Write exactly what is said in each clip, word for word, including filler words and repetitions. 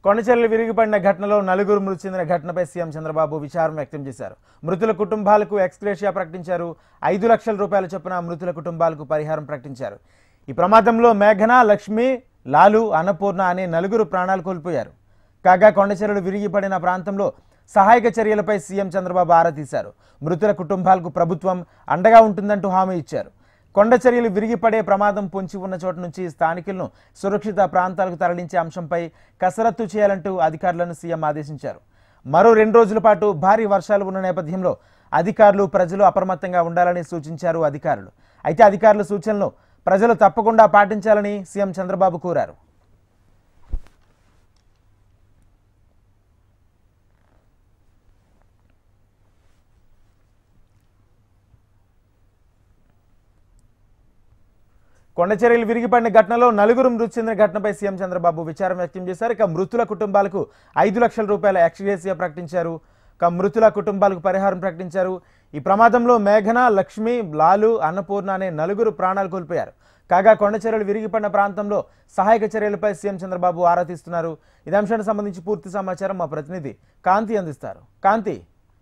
కొండచెర్యలు విరిగిపడిన ఘటనలో నలుగురు మృతి చెందిన ఘటనపై సీఎం చంద్రబాబు విచారం వ్యక్తం చేశారు. మృతుల కుటుంబాలకు ఎక్స్గ్రేషియా ప్రకటించారు. ఐదు లక్షల రూపాయల చొప్పున మృతుల కుటుంబాలకు పరిహారం ప్రకటించారు. ఈ ప్రమాదంలో మేఘన, లక్ష్మి, లాలు, అన్నపూర్ణ అనే నలుగురు ప్రాణాలు కోల్పోయారు. కాగా కొండచెర్యలు విరిగిపడిన ప్రాంతంలో సహాయక చర్యలపై సీఎం చంద్రబాబు ఆరా తీశారు. మృతుల కుటుంబాలకు ప్రభుత్వం అండగా ఉంటుందంటూ హామీ ఇచ్చారు. కొండచెర్యలు విరిగిపడే ప్రమాదం పొంచి ఉన్న చోట నుంచి స్థానికులను సురక్షిత ప్రాంతాలకు తరలించే అంశంపై కసరత్తు చేయాలంటూ అధికారులను సీఎం ఆదేశించారు. మరో రెండు రోజుల పాటు భారీ వర్షాలు ఉన్న నేపథ్యంలో అధికారులు, ప్రజలు అప్రమత్తంగా ఉండాలని సూచించారు అధికారులు. అయితే అధికారుల సూచనలు ప్రజలు తప్పకుండా పాటించాలని సీఎం చంద్రబాబు కోరారు. కొండచెర్యలు విరిగిపడిన ఘటనలో నలుగురు మృతి చెందిన ఘటనపై సీఎం చంద్రబాబు విచారం వ్యక్తం చేశారు. ఇక మృతుల కుటుంబాలకు ఐదు లక్షల రూపాయల ఎక్స్గ్రేషియా ప్రకటించారు. ఇక మృతుల కుటుంబాలకు పరిహారం ప్రకటించారు. ఈ ప్రమాదంలో మేఘన, లక్ష్మి, లాలు, అన్నపూర్ణ అనే నలుగురు ప్రాణాలు కోల్పోయారు. కాగా కొండచెర్యలు విరిగిపడిన ప్రాంతంలో సహాయక చర్యలపై సీఎం చంద్రబాబు ఆరా తీస్తున్నారు. ఇదే అంశానికి సంబంధించి పూర్తి సమాచారం మా ప్రతినిధి కాంతి అందిస్తారు. కాంతి.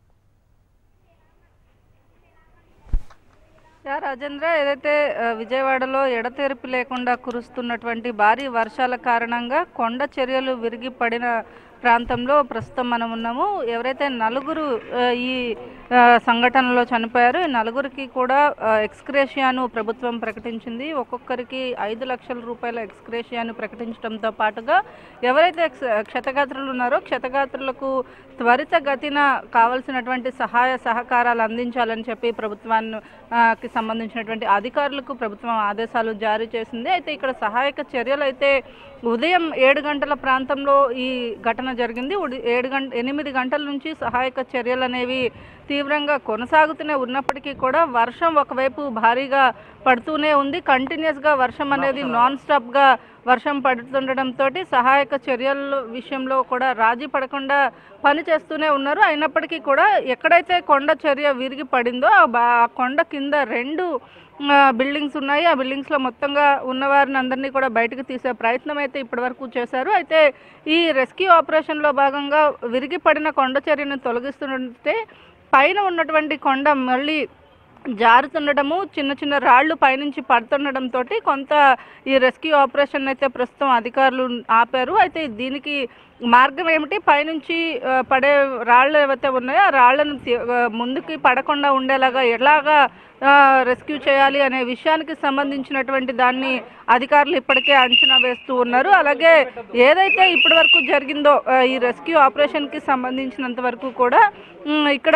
రాజేంద్ర, ఏదైతే విజయవాడలో ఎడతెరిపి లేకుండా కురుస్తున్నటువంటి భారీ వర్షాల కారణంగా కొండచెర్యలు విరిగి పడిన ప్రాంతంలో ప్రస్తుతం మనం ఉన్నాము. ఎవరైతే నలుగురు ఈ సంఘటనలో చనిపోయారో ఈ నలుగురికి కూడా ఎక్స్గ్రేషియాను ప్రభుత్వం ప్రకటించింది. ఒక్కొక్కరికి ఐదు లక్షల రూపాయల ఎక్స్గ్రేషియాను ప్రకటించడంతో పాటుగా ఎవరైతే క్షతగాత్రులు ఉన్నారో క్షతగాత్రులకు త్వరితగతిన కావాల్సినటువంటి సహాయ సహకారాలు అందించాలని చెప్పి ప్రభుత్వానికి సంబంధించినటువంటి అధికారులకు ప్రభుత్వం ఆదేశాలు జారీ చేసింది. అయితే ఇక్కడ సహాయక చర్యలు అయితే ఉదయం ఏడు గంటల ప్రాంతంలో ఈ ఘటన జరిగింది. ఏడు గంట ఎనిమిది గంటల నుంచి సహాయక చర్యలు అనేవి తీవ్రంగా కొనసాగుతూనే ఉన్నప్పటికీ కూడా వర్షం ఒకవైపు భారీగా పడుతూనే ఉంది. కంటిన్యూస్గా వర్షం అనేది నాన్ స్టాప్గా వర్షం పడుతుండటంతో సహాయక చర్యల విషయంలో కూడా రాజీ పడకుండా పని చేస్తూనే ఉన్నారు. అయినప్పటికీ కూడా ఎక్కడైతే కొండ చర్య విరిగి పడిందో ఆ కొండ కింద రెండు బిల్డింగ్స్ ఉన్నాయి. ఆ బిల్డింగ్స్లో మొత్తంగా ఉన్నవారిని అందరినీ కూడా బయటకు తీసే ప్రయత్నం అయితే ఇప్పటివరకు చేశారు. అయితే ఈ రెస్క్యూ ఆపరేషన్లో భాగంగా విరిగి పడిన కొండ చర్యను తొలగిస్తుంటే పైన ఉన్నటువంటి కొండ మళ్ళీ జారుతుండటము, చిన్న చిన్న రాళ్లు పైనుంచి పడుతుండటంతో కొంత ఈ రెస్క్యూ ఆపరేషన్ అయితే ప్రస్తుతం అధికారులు ఆపారు. అయితే దీనికి మార్గం ఏమిటి, పైనుంచి పడే రాళ్ళు ఏవైతే ఉన్నాయో ఆ రాళ్లను ముందుకి పడకుండా ఉండేలాగా ఎలాగా రెస్క్యూ చేయాలి అనే విషయానికి సంబంధించినటువంటి దాన్ని అధికారులు ఇప్పటికే అంచనా వేస్తూ ఉన్నారు. అలాగే ఏదైతే ఇప్పటి వరకు జరిగిందో ఈ రెస్క్యూ ఆపరేషన్కి సంబంధించినంత వరకు కూడా ఇక్కడ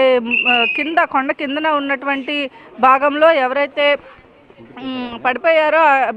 కింద కొండ కిందన ఉన్నటువంటి భాగంలో ఎవరైతే పడిపోయారో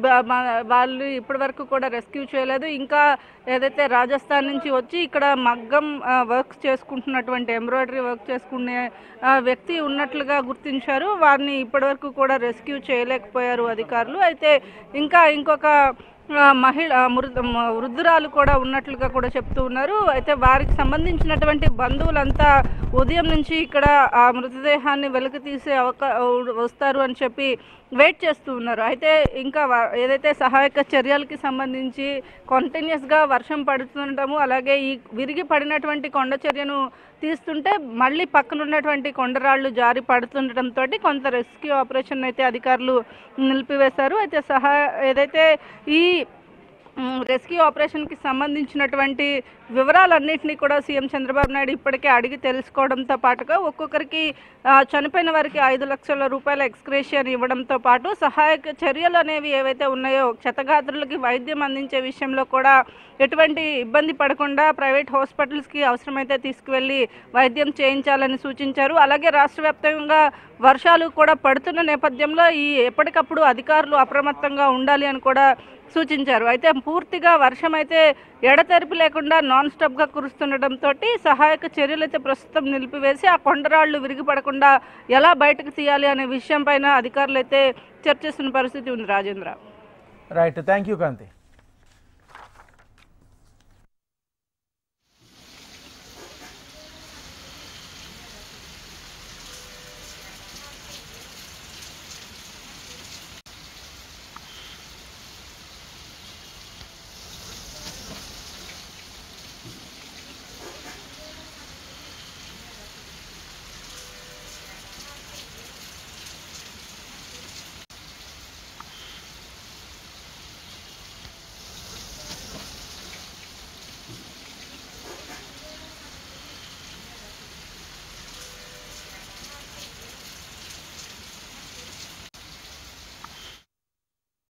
వాళ్ళు ఇప్పటి వరకు కూడా రెస్క్యూ చేయలేదు. ఇంకా ఏదైతే రాజస్థాన్ నుంచి వచ్చి ఇక్కడ మగ్గం వర్క్స్ చేసుకుంటున్నటువంటి ఎంబ్రాయిడరీ వర్క్ చేసుకునే వ్యక్తి ఉన్నట్లుగా గుర్తించారు. వారిని ఇప్పటివరకు కూడా రెస్క్యూ చేయలేకపోయారు అధికారులు. అయితే ఇంకా ఇంకొక మహిళ వృద్ధురాలు కూడా ఉన్నట్లుగా కూడా చెప్తూ ఉన్నారు. అయితే వారికి సంబంధించినటువంటి బంధువులంతా ఉదయం నుంచి ఇక్కడ ఆ మృతదేహాన్ని వెలికి తీసే అవకా వస్తారు అని చెప్పి వెయిట్ చేస్తూ ఉన్నారు. అయితే ఇంకా ఏదైతే సహాయక చర్యలకి సంబంధించి కంటిన్యూస్గా వర్షం పడుతుండటము, అలాగే ఈ విరిగి పడినటువంటి కొండ చర్యను తీస్తుంటే మళ్ళీ పక్కన ఉన్నటువంటి కొండరాళ్ళు జారి పడుతుండటంతో కొంత రెస్క్యూ ఆపరేషన్ అయితే అధికారులు నిలిపివేశారు. అయితే సహా ఏదైతే ఈ రెస్క్యూ ఆపరేషన్కి సంబంధించినటువంటి వివరాలన్నింటినీ కూడా సీఎం చంద్రబాబు నాయుడు ఇప్పటికే అడిగి తెలుసుకోవడంతో పాటుగా ఒక్కొక్కరికి చనిపోయిన వారికి ఐదు లక్షల రూపాయల ఎక్స్గ్రేషియాని ఇవ్వడంతో పాటు సహాయక చర్యలు అనేవి ఏవైతే ఉన్నాయో క్షతగాత్రులకి వైద్యం అందించే విషయంలో కూడా ఎటువంటి ఇబ్బంది పడకుండా ప్రైవేట్ హాస్పిటల్స్కి అవసరమైతే తీసుకువెళ్ళి వైద్యం చేయించాలని సూచించారు. అలాగే రాష్ట్ర వ్యాప్తంగా వర్షాలు కూడా పడుతున్న నేపథ్యంలో ఈ ఎప్పటికప్పుడు అధికారులు అప్రమత్తంగా ఉండాలి అని కూడా సూచించారు. అయితే పూర్తిగా వర్షం అయితే ఎడతెరిపి లేకుండా నాన్ స్టాప్గా కురుస్తుండటంతో సహాయక చర్యలు అయితే ప్రస్తుతం నిలిపివేసి ఆ కొండరాళ్లు విరిగిపడకుండా ఎలా బయటకు తీయాలి అనే విషయం పైన అధికారులు అయితే చర్చిస్తున్న పరిస్థితి ఉంది. Rajendra. Right, thank you Kanthi.